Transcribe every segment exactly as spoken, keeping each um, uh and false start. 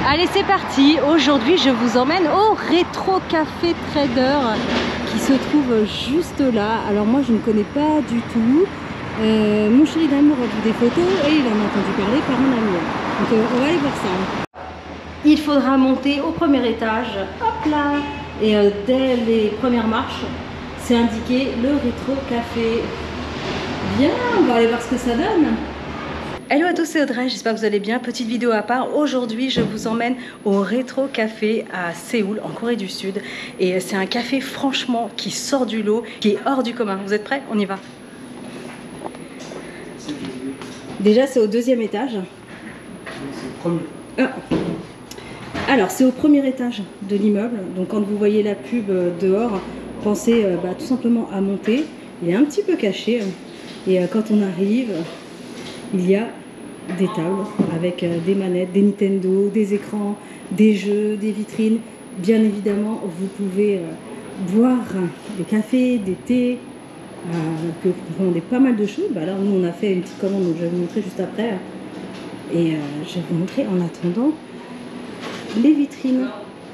Allez, c'est parti. Aujourd'hui, je vous emmène au Rétro Café Trader qui se trouve juste là. Alors moi, je ne connais pas du tout. Euh, mon chéri d'amour a vu des photos et il en a entendu parler par un ami. Donc euh, on va aller voir ça. Il faudra monter au premier étage. Hop là. Et euh, dès les premières marches, c'est indiqué le Rétro Café. Viens, on va aller voir ce que ça donne. Hello à tous, c'est Audrey, j'espère que vous allez bien. Petite vidéo à part, aujourd'hui je vous emmène au Rétro Café à Séoul, en Corée du Sud. Et c'est un café franchement qui sort du lot, qui est hors du commun. Vous êtes prêts? On y va. Déjà c'est au deuxième étage. C'est le premier. Ah. Alors c'est au premier étage de l'immeuble, donc quand vous voyez la pub dehors, pensez euh, bah, tout simplement à monter. Il est un petit peu caché et euh, quand on arrive, il y a des tables avec euh, des manettes, des Nintendo, des écrans, des jeux, des vitrines. Bien évidemment, vous pouvez euh, boire des cafés, des thés, euh, que vous commandez pas mal de choses. Bah, alors nous on a fait une petite commande, donc je vais vous montrer juste après. Et euh, je vais vous montrer en attendant les vitrines.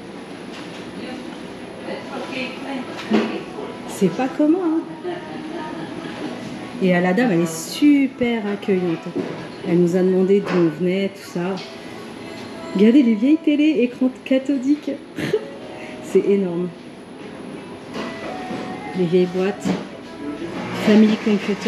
C'est pas commun, hein. Et la dame, elle est super accueillante. Elle nous a demandé d'où on venait, tout ça. Regardez les vieilles télés, écran cathodique. C'est énorme. Les vieilles boîtes. Family Computer.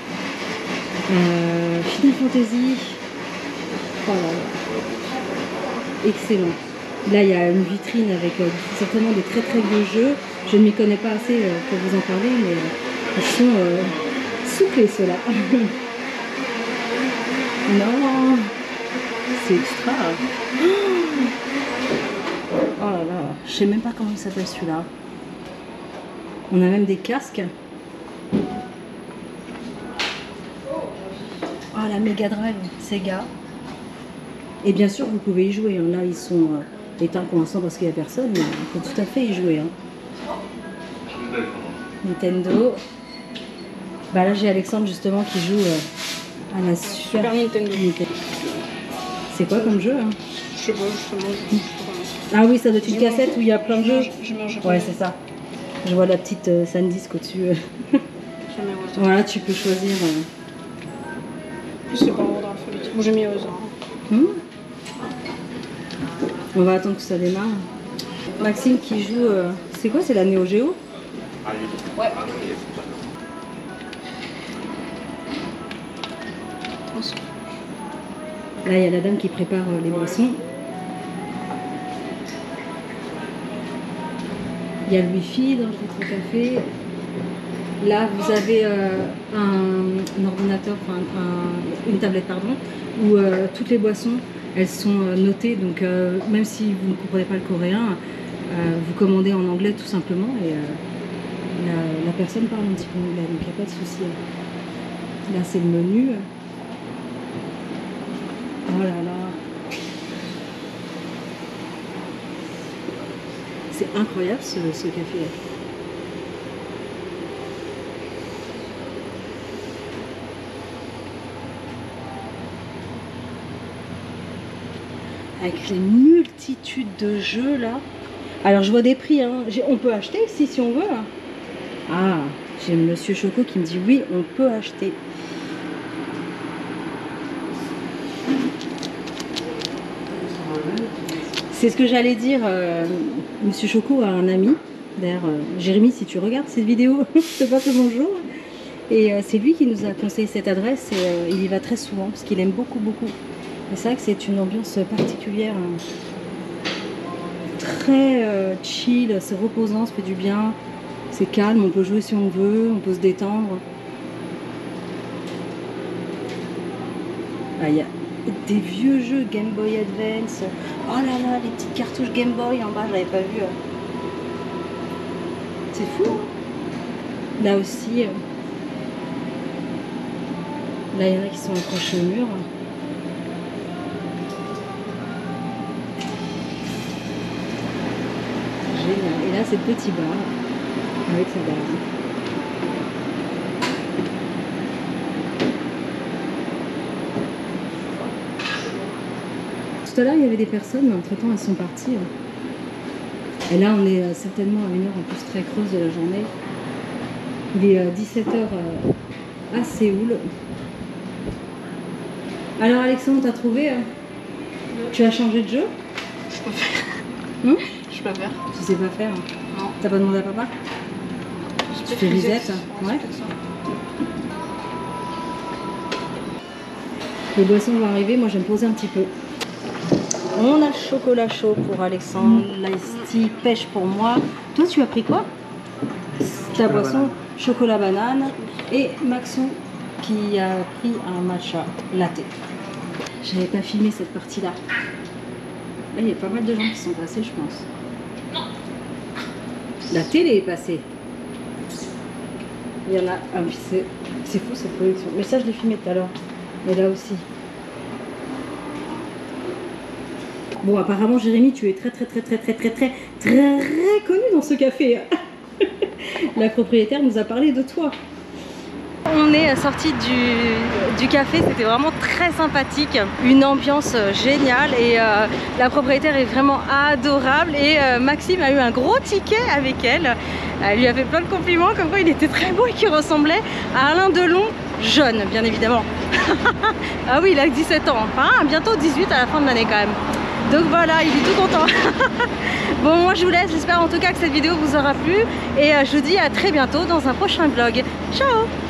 Euh, Final Fantasy. Oh là là. Excellent. Là, il y a une vitrine avec euh, certainement de très très vieux jeux. Je ne m'y connais pas assez euh, pour vous en parler, mais euh, ils sont... Euh, soufflé cela. Non, c'est extra. Oh là là, je sais même pas comment il s'appelle celui-là. On a même des casques. Oh, la Mega Drive Sega. Et bien sûr, vous pouvez y jouer. Là, ils sont euh, éteints pour l'instant parce qu'il n'y a personne, mais on peut tout à fait y jouer. Hein. Nintendo. Bah là j'ai Alexandre justement qui joue euh, à la Super, Super Nintendo. Nintendo. C'est quoi comme jeu hein? Je sais pas, je sais pas. Ah oui, ça doit être une cassette où il y a plein de jeux. Je mange Ouais, c'est ça. Je vois la petite euh, SanDisk au-dessus. Voilà, tu peux choisir. Euh... C'est pas en ordre alphabétique. Moi j'ai mis au hasard. Hmm. On va attendre que ça démarre. Maxime qui joue. Euh... C'est quoi? C'est la Neo Geo? Ouais. Là, il y a la dame qui prépare euh, les boissons. Il y a le wifi dans le Rétro Café. Là, vous avez euh, un, un ordinateur, enfin un, une tablette, pardon, où euh, toutes les boissons, elles sont euh, notées. Donc, euh, même si vous ne comprenez pas le coréen, euh, vous commandez en anglais tout simplement. Et euh, la, la personne parle un petit peu anglais, donc il n'y a pas de souci. Là, c'est le menu. Oh là là, c'est incroyable ce, ce café là. Avec les multitudes de jeux là. Alors je vois des prix, hein. On peut acheter ici si on veut. Ah, j'ai Monsieur Choco qui me dit oui, on peut acheter. C'est ce que j'allais dire, euh, Monsieur Choco a un ami, d'ailleurs euh, Jérémy, si tu regardes cette vidéo, je te passe le bonjour. Et euh, c'est lui qui nous a conseillé cette adresse et euh, il y va très souvent parce qu'il aime beaucoup beaucoup. Et c'est vrai que c'est une ambiance particulière, hein. Très euh, chill, c'est reposant, ça fait du bien, c'est calme, on peut jouer si on veut, on peut se détendre. Ah, il y a des vieux jeux Game Boy Advance. Oh là là, les petites cartouches Game Boy en bas, je l'avais pas vu. C'est fou. Là aussi, là il y en a qui sont accrochés au mur. Génial. Et là c'est le petit bar avec sa barre. tout à l'heure, il y avait des personnes, mais entre-temps, elles sont parties. Et là, on est euh, certainement à une heure en plus très creuse de la journée. Il est euh, dix-sept heures euh, à Séoul. Alors, Alexandre, t'as trouvé hein Tu as changé de jeu? Je peux faire. Hum Je peux faire. Tu sais pas faire? Non. T'as pas demandé à papa? Tu fais reset? Ouais. Les boissons vont arriver, moi je vais me poser un petit peu. On a le chocolat chaud pour Alexandre, mmh. l'ice tea pêche pour moi. Toi tu as pris quoi? Ta boisson, banane. Chocolat banane. Et Maxou qui a pris un matcha latte. J'avais pas filmé cette partie-là. Là il y a pas mal de gens qui sont passés je pense. La télé est passée. Il y en a un, ah, c'est fou cette production. Mais ça je l'ai filmé tout à l'heure. Et là aussi. Bon, apparemment, Jérémy, tu es très, très, très, très, très, très, très, très, très connu dans ce café. La propriétaire nous a parlé de toi. On est sorti du, du café, c'était vraiment très sympathique, une ambiance géniale et euh, la propriétaire est vraiment adorable et euh, Maxime a eu un gros ticket avec elle. Elle lui a fait plein de compliments comme quoi il était très beau et qu'il ressemblait à Alain Delon, jeune bien évidemment. Ah oui, il a dix-sept ans, enfin bientôt dix-huit à la fin de l'année quand même. Donc voilà, il est tout content. Bon, moi je vous laisse, j'espère en tout cas que cette vidéo vous aura plu et euh, je vous dis à très bientôt dans un prochain vlog. Ciao!